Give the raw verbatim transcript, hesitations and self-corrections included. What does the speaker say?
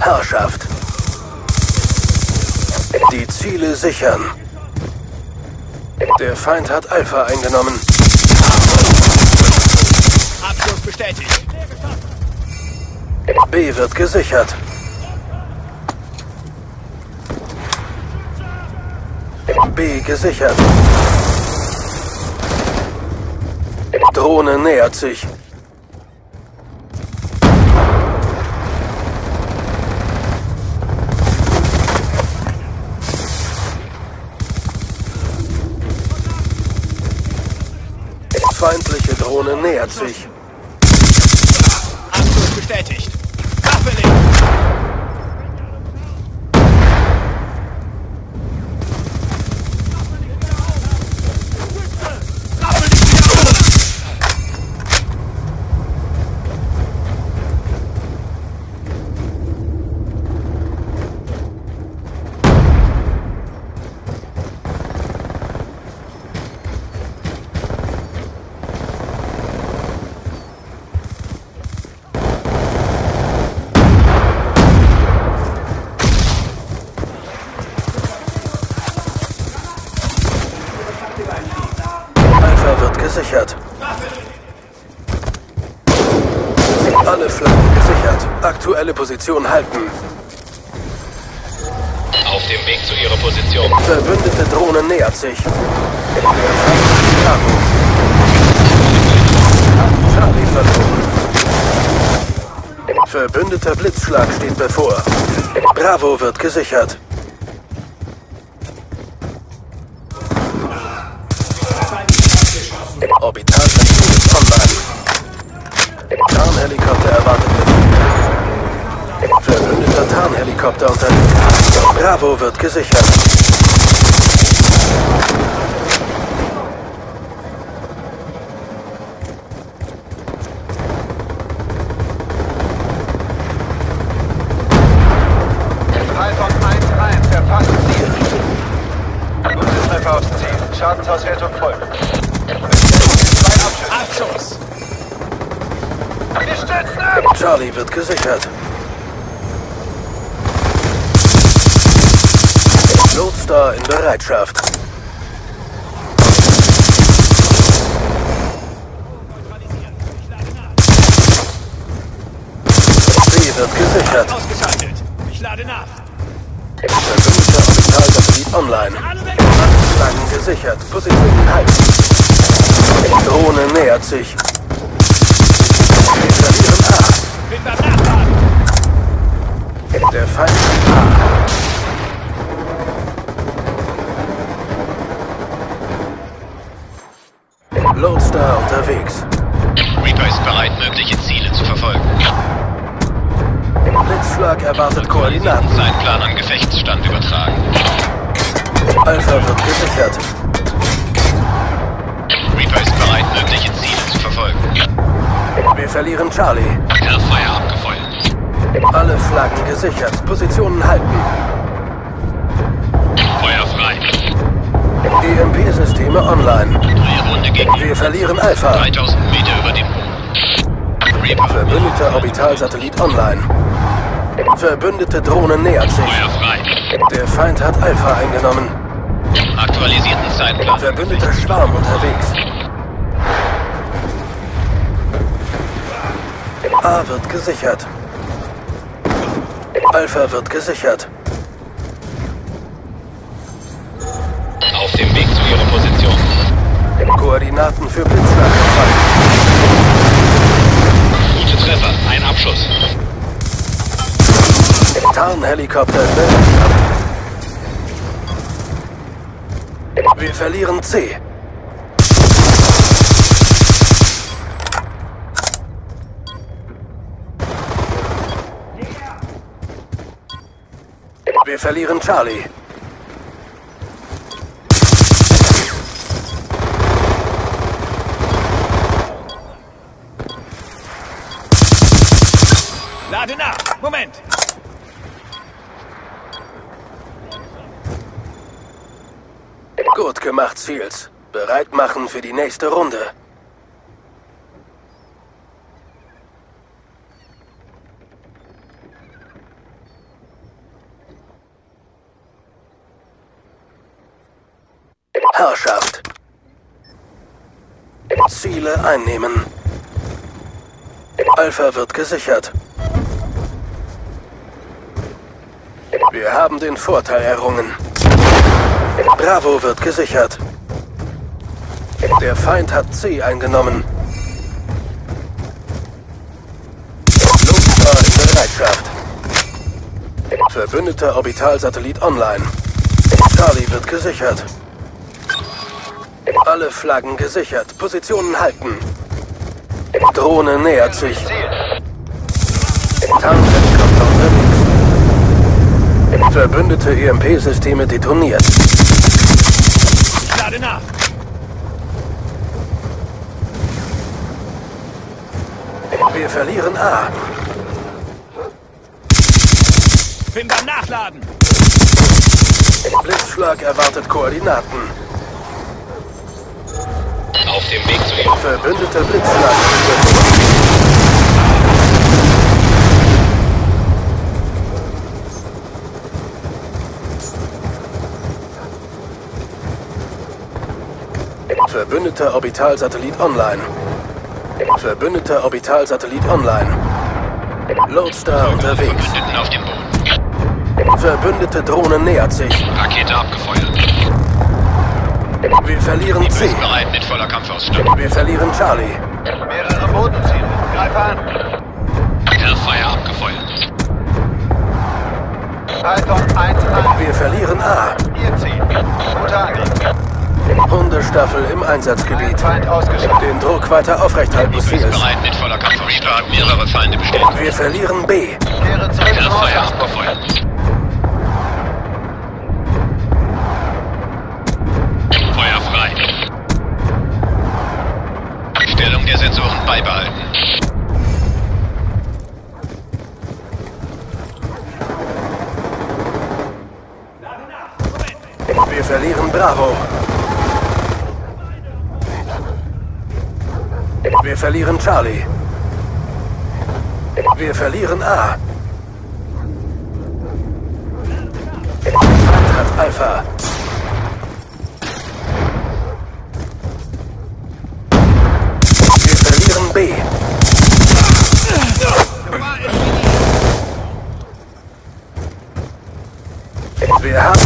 Herrschaft. Die Ziele sichern. Der Feind hat Alpha eingenommen. Abschluss bestätigt. B wird gesichert. B gesichert. Drohne nähert sich. Feindliche Drohne nähert sich. Abschluss bestätigt. Waffe legen. Gesichert. Alle Flanken gesichert. Aktuelle Position halten. Auf dem Weg zu Ihrer Position. Verbündete Drohne nähert sich. Charlie verloren. Verbündeter Blitzschlag steht bevor. Bravo wird gesichert. Orbitalverkehr ist online. Tarnhelikopter erwartet Befehl. Verbündeter Tarnhelikopter unterwegs. Bravo wird gesichert. Alpha eins eins, verpasst Ziel. Gute Treffer aufs Ziel. Schadensauswertung folgt. Abschuss! Wir stützen ab! Charlie wird gesichert. Lodestar in Bereitschaft. B wird gesichert. Ausgeschaltet. Ich lade nach. Verbündeter Orbitalsatellit online. Flaggen gesichert. Positionen halten. Drohne nähert sich. Wir verlieren A. Bin beim Nachladen. Der Feind ist A. Lodestar unterwegs. Reaper ist bereit, mögliche Ziele zu verfolgen. Blitzschlag erwartet Koordinaten. Zeitplan an Gefechtsstand übertragen. Alpha wird gesichert. Reaper ist bereit, mögliche Ziele zu verfolgen. Wir verlieren Charlie. Hellfire abgefeuert. Alle Flaggen gesichert. Positionen halten. Feuer frei. E M P-Systeme online. Drehrunde gegen Wir verlieren Alpha. dreitausend Meter über dem Boden. Reaper. Verbündeter Orbitalsatellit online. Verbündete Drohne nähert sich. Feuer frei. Der Feind hat Alpha eingenommen. Aktualisierten Zeitplan. Verbündeter Schwarm unterwegs. A wird gesichert. Alpha wird gesichert. Auf dem Weg zu Ihrer Position. Koordinaten für Blitzschlag erfallen. Gute Treffer. Ein Abschuss. Tarnhelikopter in Bereitschaft. Wir verlieren C. Wir verlieren Charlie. Lade nach. Moment. Gut gemacht, Seals. Bereit machen für die nächste Runde. Herrschaft. Ziele einnehmen. Alpha wird gesichert. Wir haben den Vorteil errungen. Bravo wird gesichert. Der Feind hat C eingenommen. Luftstar in Bereitschaft. Verbündeter Orbitalsatellit online. Charlie wird gesichert. Alle Flaggen gesichert. Positionen halten. Drohne nähert sich. Tankhelikopter unterwegs. Verbündete E M P-Systeme detoniert. Ich lade nach. Wir verlieren A. Bin beim Nachladen. Blitzschlag erwartet Koordinaten. Auf dem Weg zu Ihrer Verbündeter Blitzschlag. Verbündeter Orbitalsatellit online. Verbündeter Orbitalsatellit online. Lodestar unterwegs. Verbündeten auf dem Boden. Verbündete Drohne nähert sich. Rakete abgefeuert. Wir verlieren C. Bereit mit voller Kampfausstattung. Wir verlieren Charlie. Mehrere Bodenziele. Greif an. Hellfire abgefeuert. Python eins eins. Wir verlieren A. Ihr Ziel. Guter Angriff. Hundestaffel im Einsatzgebiet. Feind ausgeschaltet. Den Druck weiter aufrechthalten, Ziels. Bereit mit voller Kampfausstattung. Mehrere Feinde bestehen. Wir verlieren B. Kehre zurück zum Hellfire Ausgangspunkt. abgefeuert. Feuer frei. Stellung der Sensoren beibehalten. Wir verlieren Bravo. Wir verlieren Charlie. Wir verlieren A. Feind hat Alpha. Wir verlieren B. Wir haben